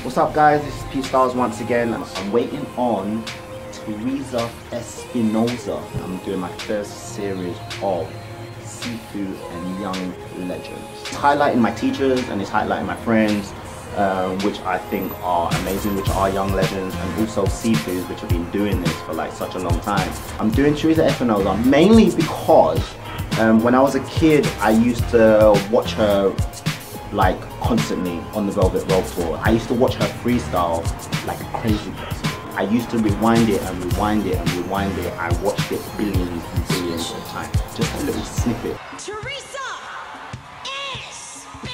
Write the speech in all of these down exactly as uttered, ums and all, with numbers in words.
What's up, guys? This is P Styles once again. I'm waiting on Teresa Espinosa. I'm doing my first series of seafood and young legends. It's highlighting my teachers and it's highlighting my friends, um, which I think are amazing, which are young legends, and also seafoods, which have been doing this for like such a long time. I'm doing Teresa Espinosa mainly because um, when I was a kid, I used to watch her like constantly on the Velvet Rope tour. I used to watch her freestyle like a crazy person. I used to rewind it and rewind it and rewind it. I watched it billions and billions of times. Just a little snippet. Teresa Espinosa!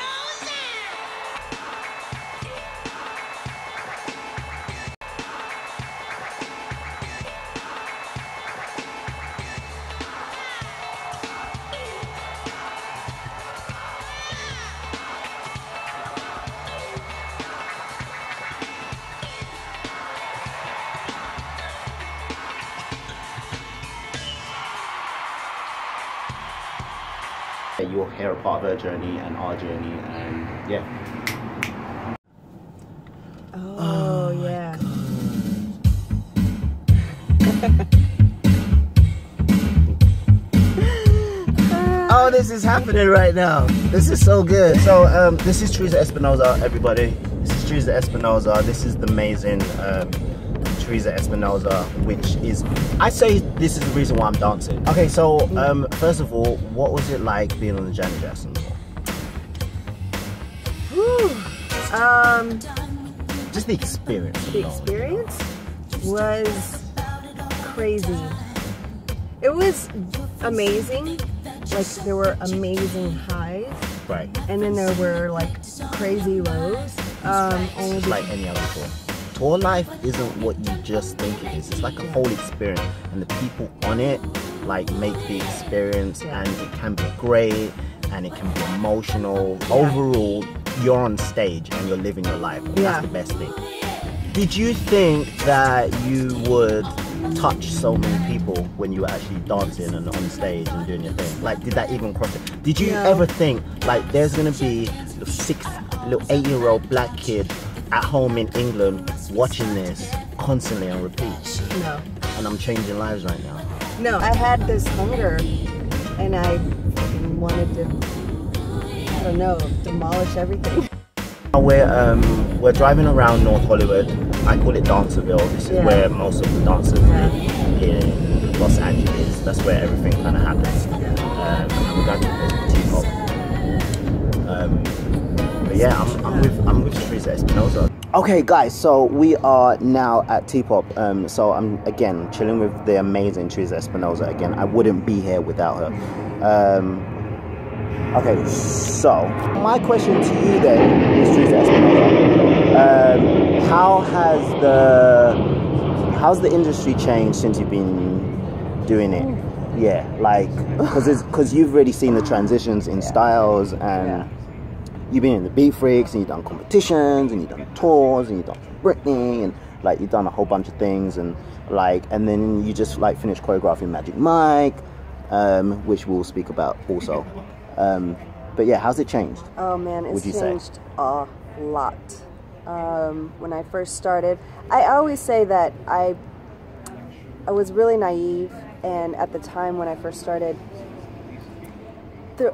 You'll hear a part of her journey and our journey, and yeah. Oh, oh yeah. Oh, this is happening right now. This is so good. So, um, this is Teresa Espinosa, everybody. This is Teresa Espinosa. This is the amazing um, Teresa Espinosa, which is, I say this is the reason why I'm dancing. Okay, so um, first of all, what was it like being on the Janet Jackson tour? Whew. Um, Just the experience. The experience was crazy. It was amazing. Like, there were amazing highs. Right. And then there were like crazy lows. Um, only Just like any other tour. Tour life isn't what you just think it is. It's like a whole experience, and the people on it like make the experience, yeah. and it can be great and it can be emotional. Yeah. Overall, you're on stage and you're living your life, and yeah. that's the best thing. Did you think that you would touch so many people when you were actually dancing and on stage and doing your thing? Like, did that even cross it? Did you no. ever think like there's gonna be a six, little eight-year-old black kid at home in England watching this constantly on repeat? No. And I'm changing lives right now. No. I had this hunger and I wanted to, I don't know, demolish everything. We're, um, we're driving around North Hollywood. I call it Dancerville. This is yeah. where most of the dancers live here in Los Angeles. That's where everything kind of happens. Um, and we're going to T-pop. Um, But yeah, I'm, I'm with I'm with Teresa Espinosa. Okay, guys, so we are now at T-pop. Um, so I'm again chilling with the amazing Teresa Espinosa. Again, I wouldn't be here without her. Um, okay, so my question to you then is, Teresa Espinosa, um, how has the how's the industry changed since you've been doing it? Yeah, like because because you've really seen the transitions in styles and. Yeah. You've been in the Beat Freaks, and you've done competitions, and you've done tours, and you've done Britney, and like you've done a whole bunch of things, and like, and then you just like finished choreographing Magic Mike, um, which we'll speak about also. Um, but yeah, how's it changed? Oh man, it's would you changed say? a lot. Um, when I first started, I always say that I, I was really naive, and at the time when I first started, the,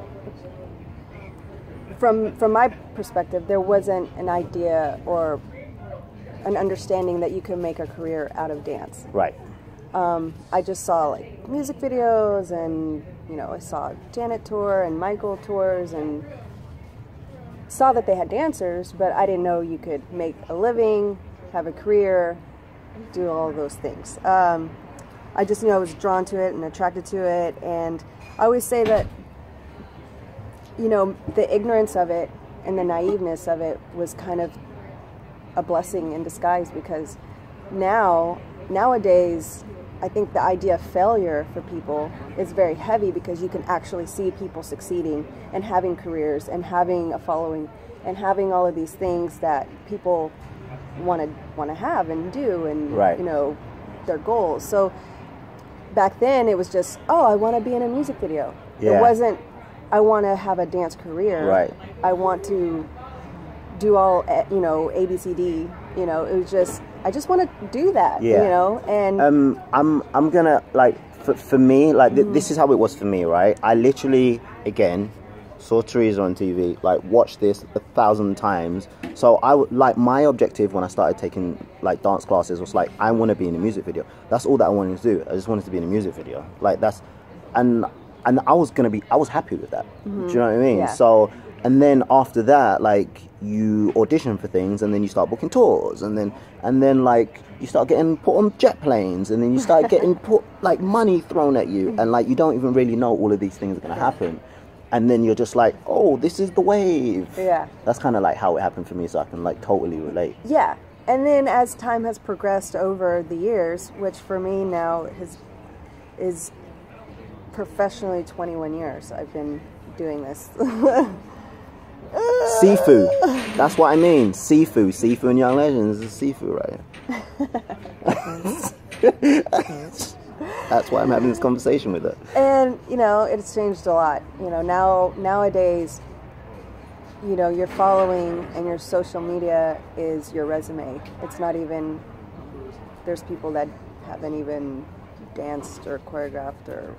From, from my perspective, there wasn't an idea or an understanding that you could make a career out of dance. Right. Um, I just saw like music videos, and you know, I saw Janet tour and Michael tours, and saw that they had dancers, but I didn't know you could make a living, have a career, do all of those things. Um, I just knew I was drawn to it and attracted to it, and I always say that, you know, the ignorance of it and the naiveness of it was kind of a blessing in disguise, because now, nowadays, I think the idea of failure for people is very heavy, because you can actually see people succeeding and having careers and having a following and having all of these things that people want to want to have and do, and right. you know, their goals. So back then it was just, oh, I want to be in a music video. Yeah. It wasn't, I want to have a dance career. Right. I want to do all, you know, A B C D. You know, it was just, I just want to do that, yeah. you know, and... Um, I'm, I'm gonna, like, for, for me, like, th- mm-hmm. this is how it was for me, right? I literally, again, saw Teresa on T V, like, watched this a thousand times. So, I would, like, my objective when I started taking, like, dance classes was, like, I want to be in a music video. That's all that I wanted to do. I just wanted to be in a music video. Like, that's, and, and I was gonna be, I was happy with that. Mm-hmm. Do you know what I mean? Yeah. So, and then after that, like, you audition for things, and then you start booking tours, and then, and then, like, you start getting put on jet planes, and then you start getting put, like, money thrown at you, and, like, you don't even really know all of these things are going to happen. And then you're just like, oh, this is the wave. Yeah. That's kind of, like, how it happened for me, so I can, like, totally relate. Yeah. And then as time has progressed over the years, which for me now has, is professionally twenty-one years, I've been doing this. Sifu. That's what I mean. Sifu. Sifu and Young Legends is Sifu, right? That's why I'm having this conversation with her. And, you know, it's changed a lot. You know, now, nowadays, you know, your following and your social media is your resume. It's not even, there's people that haven't even danced or choreographed or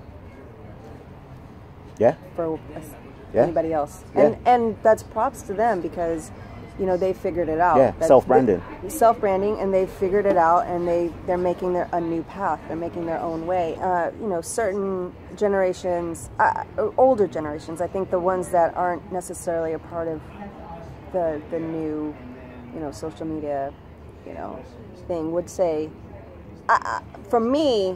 yeah for yeah. anybody else. Yeah. And and that's props to them because, you know, they figured it out. Yeah, self-branding. Self-branding, and they figured it out, and they, they're making their a new path. They're making their own way. Uh, you know, certain generations, uh, older generations, I think the ones that aren't necessarily a part of the the new, you know, social media, you know, thing would say, uh, for me,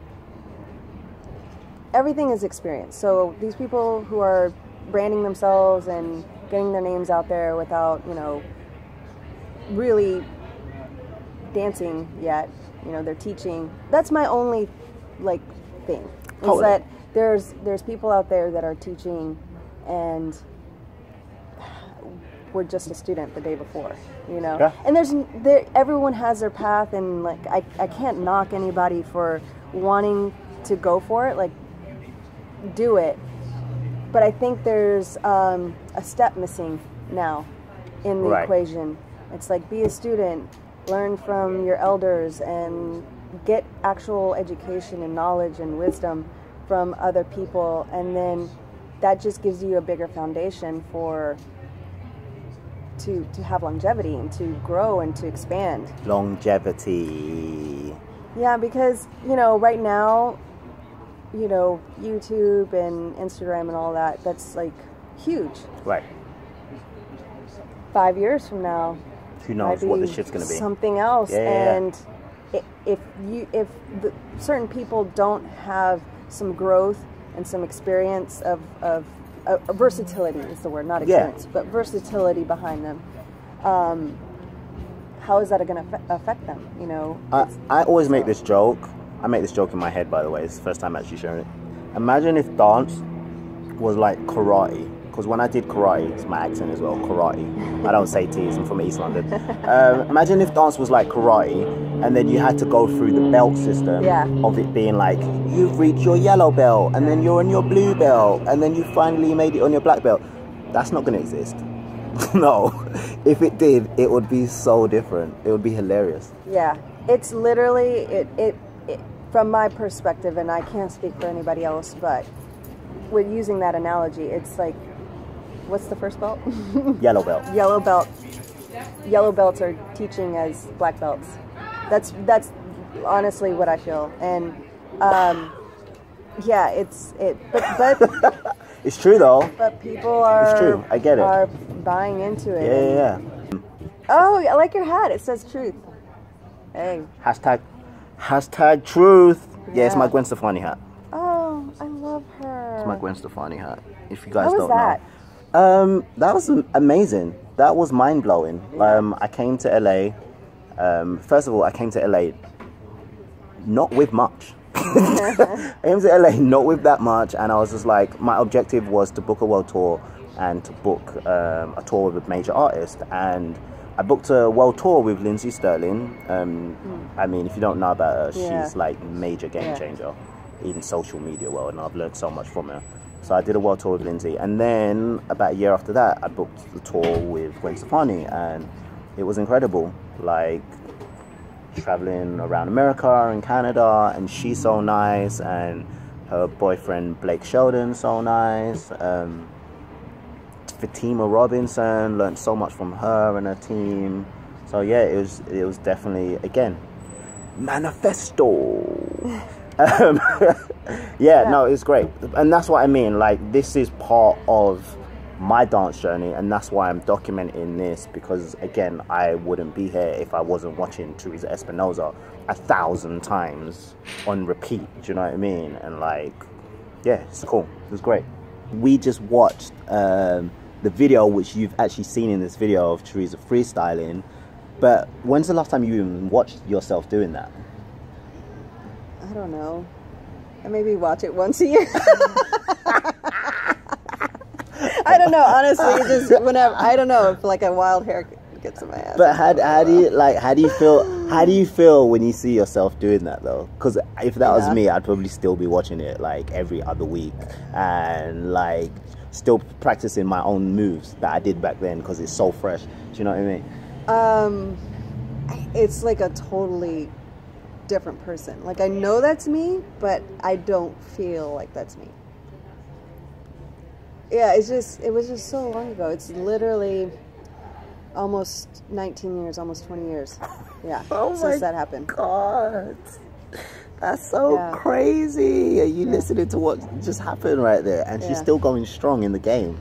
everything is experience. So these people who are branding themselves and getting their names out there without, you know, really dancing yet, you know, they're teaching. That's my only, like, thing. Is totally. that there's there's people out there that are teaching and were just a student the day before, you know. Yeah. And there's there everyone has their path, and, like, I, I can't knock anybody for wanting to go for it. Like, do it. But I think there's um, a step missing now in the right. equation. It's like, be a student, learn from your elders, and get actual education and knowledge and wisdom from other people, and then that just gives you a bigger foundation for to to have longevity and to grow and to expand. Longevity. Yeah, because, you know, right now, you know, YouTube and Instagram and all that, that's, like, huge. Right. Five years from now, who knows what this shit's going to be. Something else. Yeah, yeah, and yeah. if you if the, certain people don't have some growth and some experience of, of uh, versatility is the word, not experience, yeah. but versatility behind them, um, how is that going to affect them? You know, I, I always make this joke. I make this joke in my head, by the way. It's the first time actually sharing it. Imagine if dance was like karate. Because when I did karate, it's my accent as well, karate. I don't say T's, I'm from East London. Um, imagine if dance was like karate, and then you had to go through the belt system yeah. of it being like, you've reached your yellow belt, and then you're on your blue belt, and then you finally made it on your black belt. That's not going to exist. No. If it did, it would be so different. It would be hilarious. Yeah. It's literally, it, it, it from my perspective, and I can't speak for anybody else, but with using that analogy, it's like, what's the first belt? Yellow belt. Yellow belt. Yellow belts are teaching as black belts. That's that's honestly what I feel. And um, yeah, it's it. But but it's true though. But people are. It's true. I get it. Are buying into it. Yeah, yeah, yeah. Oh, I like your hat. It says truth. Hey. Hashtag. Hashtag truth. Yeah, yeah, it's my Yeah. Gwen Stefani hat. Oh, I love her. It's my Gwen Stefani hat. If you guys How was don't that? know. Um, that was amazing. That was mind blowing. Yeah. Um, I came to L A. Um, first of all, I came to L A not with much. I came to L A not with that much, and I was just like, my objective was to book a world tour and to book um, a tour with a major artist. And I booked a world tour with Lindsay Sterling. Um, mm. I mean, if you don't know about her, Yeah. she's like major game Yeah. changer in social media world, and I've learned so much from her. So I did a world tour with Lindsay, and then about a year after that, I booked the tour with Gwen Stefani, and it was incredible. Like traveling around America and Canada, and she's so nice, and her boyfriend Blake Sheldon so nice. Um, Fatima Robinson, learned so much from her and her team. So yeah, it was it was definitely, again, manifesto. um, yeah, yeah, no, it was great, and that's what I mean. Like, this is part of my dance journey, and that's why I'm documenting this, because again, I wouldn't be here if I wasn't watching Teresa Espinosa a thousand times on repeat. Do you know what I mean? And like, yeah, it's cool. It was great. We just watched um, the video, which you've actually seen in this video of Teresa freestyling. But when's the last time you even watched yourself doing that? I don't know. I maybe watch it once a year. I don't know, honestly. Just whenever, I don't know if like a wild hair gets in my ass. But how, how do you like? How do you feel? How do you feel when you see yourself doing that though? Because if that was yeah. me, I'd probably still be watching it like every other week, and like still practicing my own moves that I did back then because it's so fresh. Do you know what I mean? Um, it's like a totally different person. Like, I know that's me, but I don't feel like that's me. Yeah, it's just, it was just so long ago. It's literally almost nineteen years, almost twenty years. Yeah, oh since that happened. God. That's so yeah. crazy. Are you yeah. listening to what just happened right there? And yeah. she's still going strong in the game.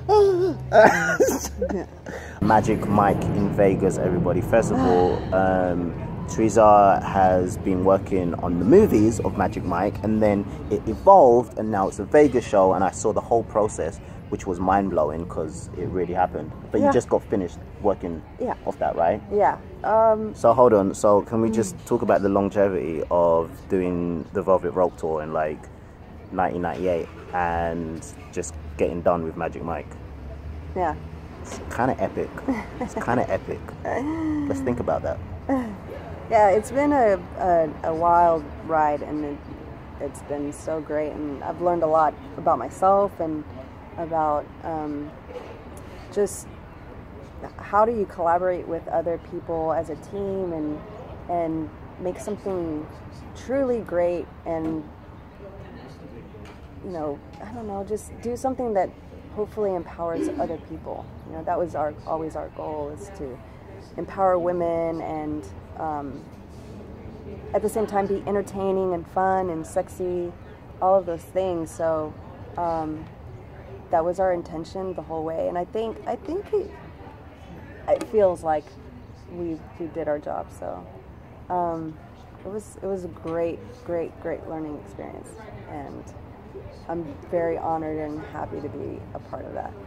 yeah. Magic Mike in Vegas, everybody. First of all, um, Teresa has been working on the movies of Magic Mike, and then it evolved, and now it's a Vegas show, and I saw the whole process, which was mind-blowing because it really happened. But yeah. you just got finished working yeah. off that, right? Yeah. Um, so hold on, so can we just talk about the longevity of doing the Velvet Rope Tour in like nineteen ninety-eight and just getting done with Magic Mike? Yeah. It's kind of epic. It's kind of epic. Let's think about that. Yeah, it's been a, a, a wild ride, and it, it's been so great, and I've learned a lot about myself and about um, just how do you collaborate with other people as a team and and make something truly great, and you know, I don't know, just do something that hopefully empowers other people. You know, that was our always our goal, is to empower women and um, at the same time be entertaining and fun and sexy, all of those things. So um, that was our intention the whole way, and I think I think it, it feels like we we did our job. So um, it was it was a great great great learning experience, and I'm very honored and happy to be a part of that.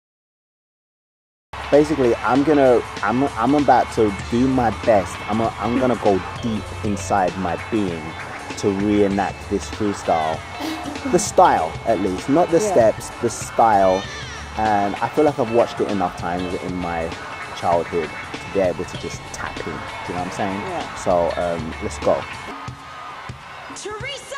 Basically, I'm gonna, I'm, I'm about to do my best. I'm, a, I'm gonna go deep inside my being to reenact this freestyle, the style at least, not the yeah. steps, the style. And I feel like I've watched it enough times in my childhood to be able to just tap in. Do you know what I'm saying? Yeah. So um, let's go. Teresa Espinosa.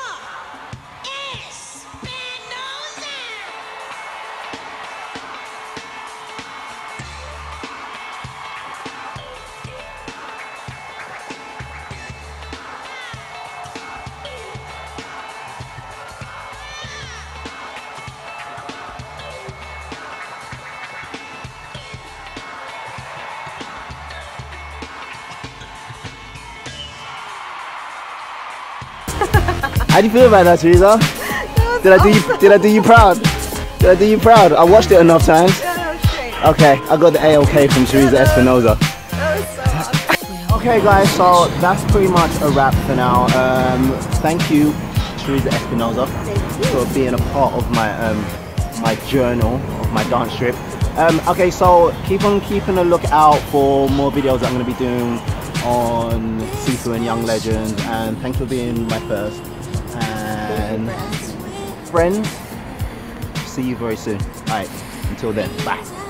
How do you feel about that, Teresa? That did I do you? Did I do you proud? Did I do you proud? I watched it enough times. Yeah, that was great. Okay, I got the A O K from Teresa Espinosa. That was so awesome. Okay, guys, so that's pretty much a wrap for now. Um, thank you, Teresa Espinosa, for being a part of my um, my journal of my dance trip. Um, okay, so keep on keeping a look out for more videos that I'm going to be doing on Sifu and Young Legends, and thanks for being my first. And friends, see you very soon. Alright, until then, bye.